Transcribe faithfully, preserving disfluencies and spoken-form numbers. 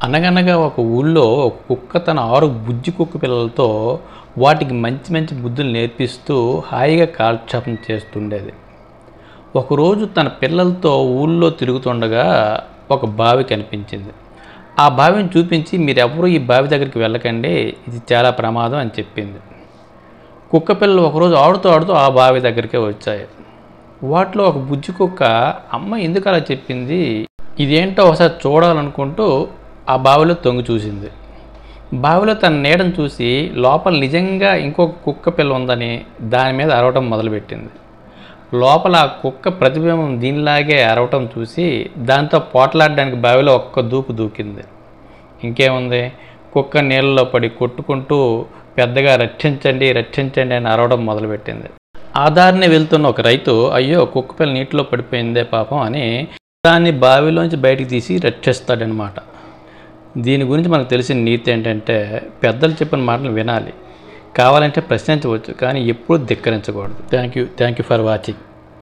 అనగనగా ఒక ఊళ్ళో ఒక కుక్క తన ఆరు బుజ్జి కుక్క పిల్లలతో వాటికి మంచి మంచి బుద్ధులు నేర్పిస్తూ హాయిగా కాలక్షేపం చేస్తుండేది. ఒకరోజు తన పిల్లలతో ఊళ్ళో తిరుగుతుండగా ఒక బావి కనిపించింది. ఆ బావిని చూపించి, మీరెవరూ ఈ బావి దగ్గరికి వెళ్ళకండి, ఇది చాలా ప్రమాదం అని చెప్పింది. కుక్క పిల్లలు ఒకరోజు ఆడుతూ ఆడుతూ ఆ బావి దగ్గరికే వచ్చాయి. వాటిలో ఒక బుజ్జి కుక్క, అమ్మ ఎందుకు అలా చెప్పింది, ఇదేంటో ఒకసారి చూడాలనుకుంటూ ఆ బావిలో తొంగి చూసింది. బావిలో తన నీడను చూసి లోపల నిజంగా ఇంకొక కుక్క పిల్ల ఉందని దాని మీద అరవటం మొదలుపెట్టింది. లోపల ఆ కుక్క ప్రతిబింబం దీనిలాగే అరవటం చూసి దాంతో పోట్లాడడానికి బావిలో ఒక్క దూకు దూకింది. ఇంకేముంది, కుక్క నీళ్ళలో పడి కొట్టుకుంటూ పెద్దగా రక్షించండి రక్షించండి అని అరవడం మొదలుపెట్టింది. ఆ దారిని వెళ్తున్న ఒక రైతు, అయ్యో కుక్క పిల్ల నీటిలో పడిపోయిందే పాపం అని దాన్ని బావిలోంచి బయటికి తీసి రక్షిస్తాడనమాట. దీని గురించి మనకు తెలిసిన నీతి ఏంటంటే, పెద్దలు చెప్పిన మాటలు వినాలి, కావాలంటే ప్రశ్నించవచ్చు, కానీ ఎప్పుడూ ధిక్కరించకూడదు. Thank you thank you for watching.